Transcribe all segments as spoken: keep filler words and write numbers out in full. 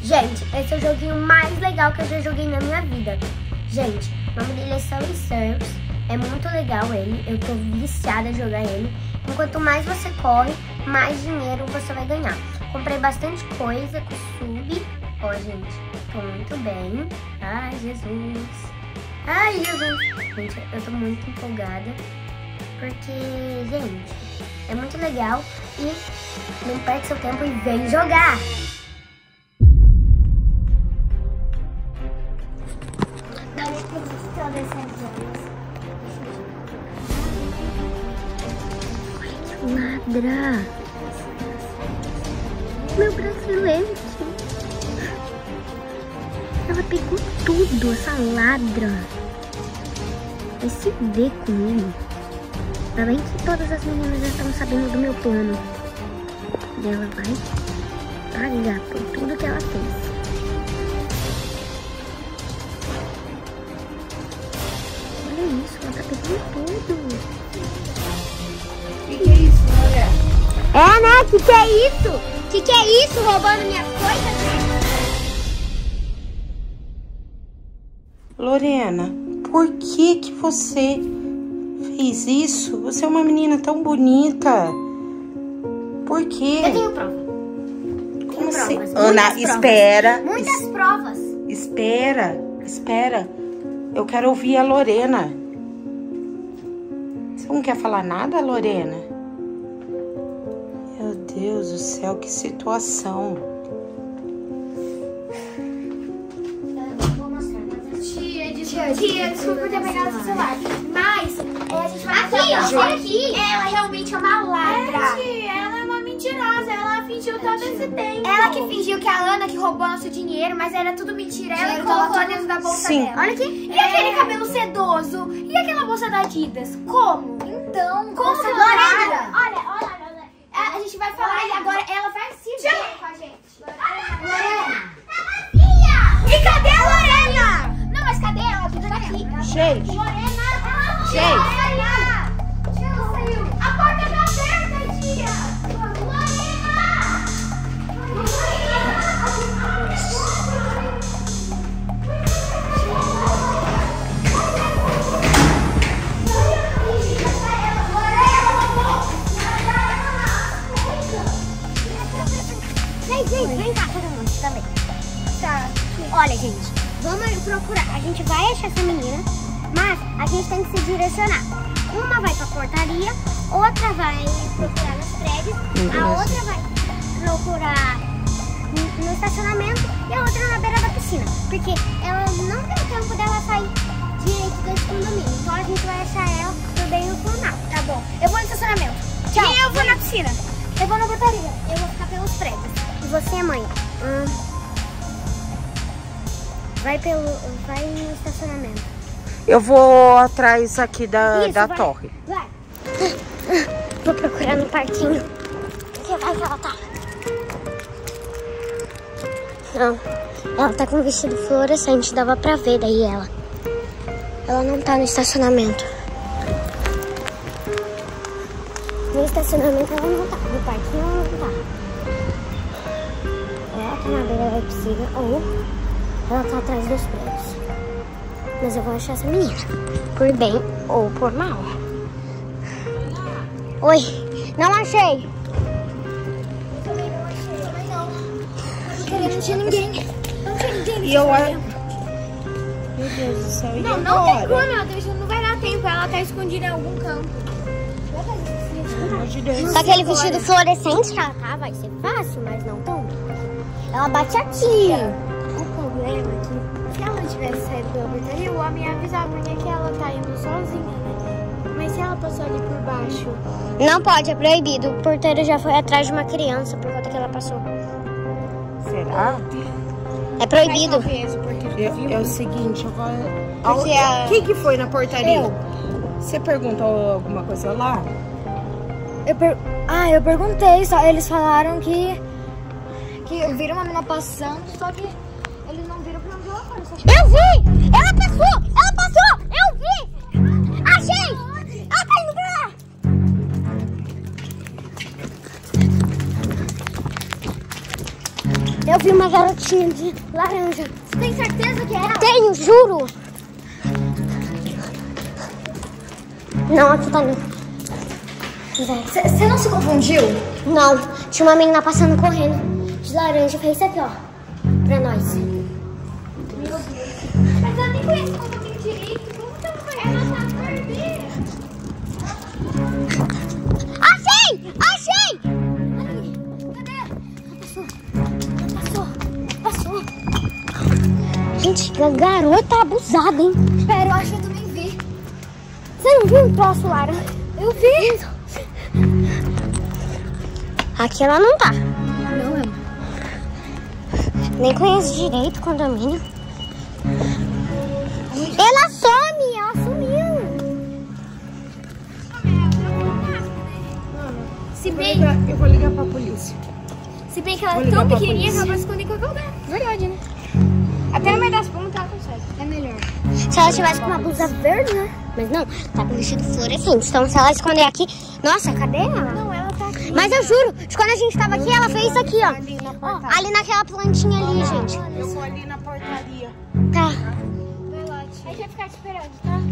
Gente, esse é o joguinho mais legal que eu já joguei na minha vida. Gente, o nome dele é Subway Surfers. É muito legal ele, eu tô viciada a jogar ele. Enquanto mais você corre, mais dinheiro você vai ganhar. Comprei bastante coisa com o sub. Ó, gente, tô muito bem. Ai, Jesus. Ai, Jesus. Gente, eu tô muito empolgada. Porque, gente, é muito legal. E não perde seu tempo e vem jogar. Ladra. Meu bracelete. Ela pegou tudo, essa ladra. Vai se ver comigo. Ainda bem que todas as meninas já estão sabendo do meu plano. E ela vai pagar por tudo que ela fez. Olha isso, ela tá pegando tudo. Que que é isso, olha? É, né? Que que é isso? Que que é isso? Roubando minhas coisas? Lorena, por que que você fez isso? Você é uma menina tão bonita. Por quê? Eu tenho prova. Como Tenho assim? provas, Ana, muitas provas. espera. Muitas es- provas. Espera, espera. Eu quero ouvir a Lorena. Você não quer falar nada, Lorena? Meu Deus do céu, que situação. Vou mostrar. Tia, tia, tia, desculpa por ter pegado o celular. Mas, é, a gente vai aqui, ó, aqui. Ela realmente é uma ladra. É, tia, ela é uma mentirosa. Ela fingiu todo esse tempo. Ela que fingiu que a Ana que roubou nosso dinheiro, mas era tudo mentira. Ela que Dinheiro tava colocou tudo- dentro da bolsa Sim. dela. Olha aqui. E aquele cabelo sedoso? E aquela bolsa da Adidas? Como? Então, como Nossa, que ela Lorena. paga? Olha, olha, olha. A, a gente vai falar e agora ela vai se ver com a gente. Lorena. E cadê a Lorena? Não, mas cadê ela? Ela tá aqui. Gente, Lorena! Gente. Lorena! Ela saiu. A porta tá aberta, tia! Vem, vem, vem cá, todo mundo também. Tá. Olha, gente, vamos procurar. A gente vai achar essa menina, mas a gente tem que se direcionar. Uma vai pra portaria, outra vai procurar nos prédios, a outra vai procurar no no estacionamento e a outra na beira da piscina. Porque ela não tem tempo dela sair direito desse condomínio. Então a gente vai achar ela no bem no final. Tá bom. Eu vou no estacionamento. Tchau. E eu vou na piscina. Eu vou na portaria. Eu vou ficar pelos prédios. E você, mãe? Hum, vai pelo. Vai no estacionamento. eu vou atrás aqui da, Isso, da vai. torre. Vai. Vou procurar no parquinho. Que vai que ela tá. Não. Ela tá com um vestido fluorescente. Dava pra ver daí ela. Ela não tá no estacionamento. No estacionamento ela não tá. No parquinho ela não tá. Ela tá na beira da piscina ou ela tá atrás dos prédios. Mas eu vou achar essa menina. Por bem ou por mal. Oi. Não achei. Eu também não achei. Também não. Não tinha ninguém. Não tinha ninguém. E eu acho. Meu Deus do céu, e Não, não tem agora? como, ela tá- não vai dar tempo. Ela tá escondida em algum canto. Pelo amor de Deus. Com aquele vestido fluorescente que ela tá, vai ser fácil, mas não tão. Ela bate aqui. O problema é que se ela tivesse saído pela portaria, o homem ia avisar porque que ela tá indo sozinha, né? Mas se ela passou ali por baixo... Não pode, é proibido. O porteiro já foi atrás de uma criança por conta que ela passou. Será? É proibido. Talvez, porque Eu- é o seguinte, eu vou. Porque a- O que que foi na portaria? Eu. Você perguntou alguma coisa lá? Eu per... Ah, eu perguntei, só eles falaram que... Que viram uma menina passando, só que eles não viram pra onde ela foi. Só... Eu vi! Ela passou! Ela passou! Eu vi! Achei! Ela tá indo pra lá! Eu vi vi uma garotinha de laranja. Você tem certeza que é ela? Tenho, juro. Não, aqui tá não. Você não se confundiu? Não, tinha uma menina passando correndo de laranja. Fez isso aqui, ó, pra nós. Meu Deus. Mas eu nem conheço o condomínio direito. Como que ela vai? Ela tá perdida. Achei! Achei! Passou. Passou. Gente, que garota abusada, hein? Pera, eu acho que eu também vi. Você não viu o troço laranja? Eu vi. Aqui ela não tá. Não, é. Nem conheço direito o condomínio. Ela some, ela sumiu. Se bem, Eu vou ligar pra polícia. se bem que ela Vou é ligar tão pra pequenininha que polícia. ela pode esconder em qualquer lugar. Verdade, né? Até no meio das pontas ela consegue. É melhor. Se ela tivesse com uma blusa verde, né? Mas não, tá com vestido fluorescente. Então se ela esconder aqui... Nossa, cadê ela? Não, ela tá aqui. Mas eu juro, de quando a gente tava aqui, ela fez isso aqui, ó. Ó, ali naquela plantinha ali, gente. Eu vou ali na portaria. Tá. Vai lá, tia. A gente vai ficar te esperando, tá?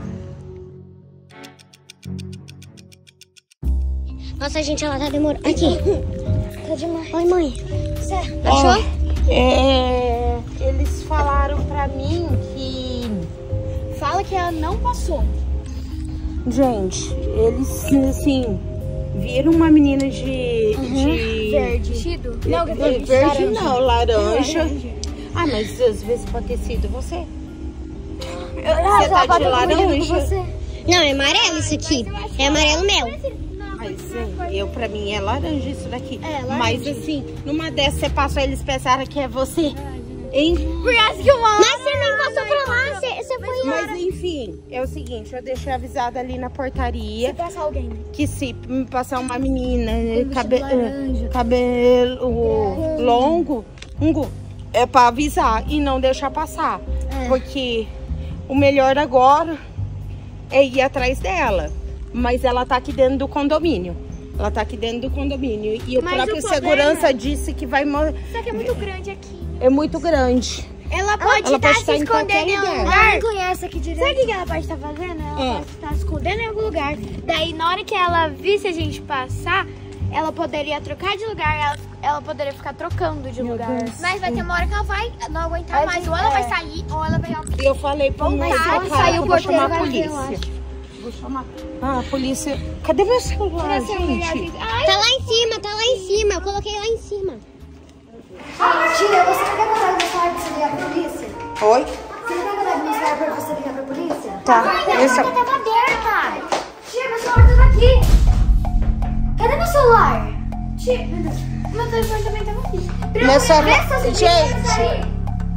Nossa, gente, ela tá demorando. Aqui. Tá demais. Oi, mãe. Você Achou? É, eles falaram pra mim que... fala que ela não passou. Gente, eles, assim, viram uma menina de... de... Verde. Vestido? Não, que verde, verde, não, laranja. Ah, mas às vezes pode ter sido você. Você tá de laranja? Não, é amarelo isso aqui. É amarelo mel. Mas sim, eu, pra mim é laranja isso daqui. É, laranja. Mas assim, numa dessas você passou, eles pensaram que é você. Hein? Por causa que uma... Mas você nem passou pra lá, você, você foi... Mas enfim, é o seguinte, eu deixei avisado ali na portaria Passa alguém. que se me passar uma menina, cabe, laranja. cabelo longo, um, é pra avisar e não deixar passar. É. Porque o melhor agora é ir atrás dela. Mas ela tá aqui dentro do condomínio. Ela tá aqui dentro do condomínio. E o Mas próprio o problema- segurança disse que vai... mo- Só que é muito grande aqui. É muito grande. Ela pode Ela estar pode se estar em qualquer escondendo em um lugar. lugar. Ela não conhece aqui direito. Sabe o que ela pode estar fazendo? Ela Ah. pode estar se escondendo em algum lugar. Daí, na hora que ela visse a gente passar, ela poderia trocar de lugar. Ela, ela poderia ficar trocando de lugar. Deus. Mas vai ter uma hora que ela vai não aguentar mais. Ou ela vai sair, ou ela vai... Eu falei pro Mas moço, se ela cara, sair, que o eu vou porteiro chamar a vai ver, eu polícia. Vou chamar. Ah, a polícia. Cadê meu celular, gente? Ai, Tá lá em cima, tá lá em cima. Eu coloquei lá em cima. tia, você não quer contar meu celular pra você ligar pra polícia? Oi? Você não quer contar meu celular pra você ligar pra polícia? Tá. Ai, Esse... tava aberta. Tia, meu celular tava aqui. Cadê meu celular? Tia, meu Deus. Meu telefone também tava aqui. Meu celular... Presta, Gente...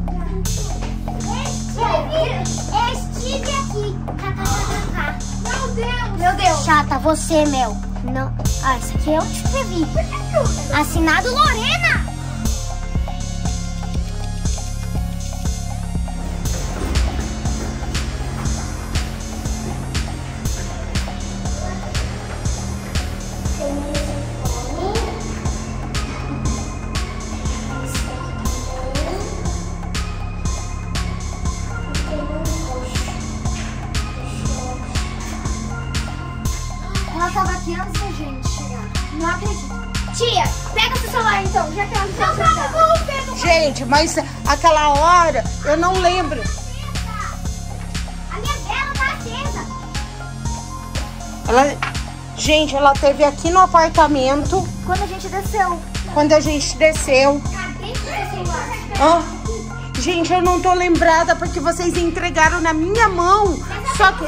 Estive aqui. Meu Deus. Meu Deus. Chata, você, Mel. Não. Ah, isso aqui eu te escrevi. Assinado Lorena. Ela tava aqui antes da gente chegar. Não acredito. Tia, pega seu celular então, já que ela não tá. Não, vou pegar. Gente, mas aquela hora eu não lembro. A minha dela tá acesa. Ela... Gente, ela teve aqui no apartamento Quando a gente desceu. quando a gente desceu. Cadê o seu celular? Ah, gente, eu não tô lembrada porque vocês entregaram na minha mão. Só que...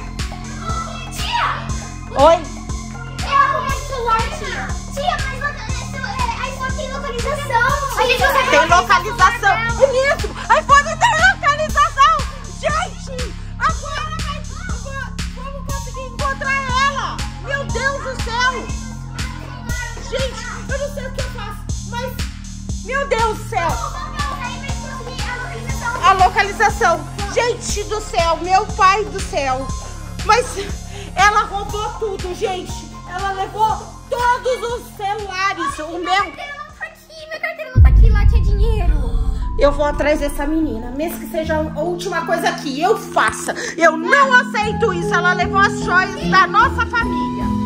Tia! Oi? Eu arrumei o celular, tia. Tia, mas a iPhone tem localização. A gente consegue Tem localizar localização. o celular É mesmo. iPhone tem localização. Gente, agora vai... Vamos conseguir encontrar ela. Meu Deus do céu. Gente, eu não sei o que eu faço, mas... Meu Deus do céu. A localização. Gente do céu, meu pai do céu. Mas ela roubou tudo, gente. Ela levou todos os celulares. O meu... Minha carteira não tá aqui, minha carteira não tá aqui, lá tinha dinheiro. dinheiro. Eu vou atrás dessa menina, mesmo que seja a última coisa que eu faça. Eu não aceito isso. Ela levou as joias da nossa família.